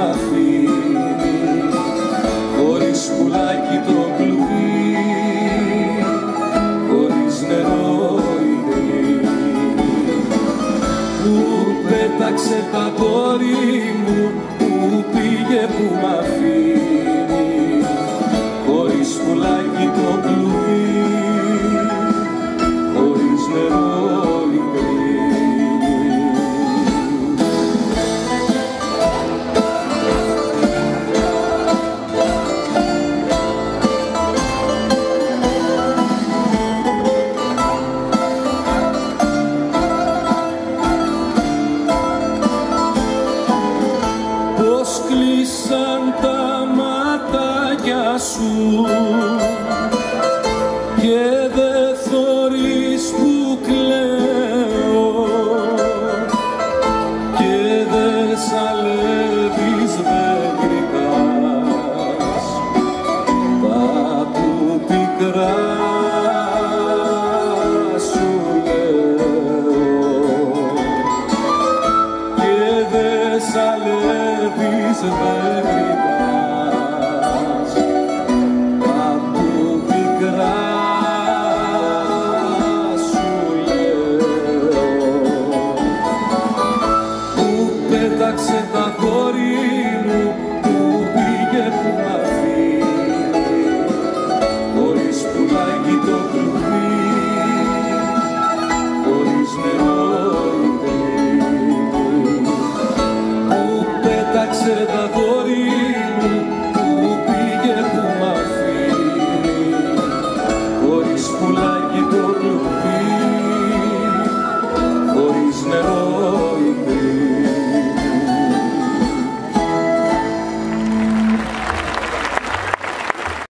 αφήνει, χωρίς πουλάκι το κλουβί, χωρίς νερό η γκρίνη. Πού πέταξε τα κόρη μου, πού πήγε που μ' αφήνει, χωρίς πουλάκι το κλουβί, χωρίς νερό η γκρίνη. Πώς κλείσαν τα ματάκια σου και δε θωρείς που κλαίω και δε σαλεύεις βεγγρικάς τα που πικρά σου λέω και δε σαλεύεις βεγγρικάς.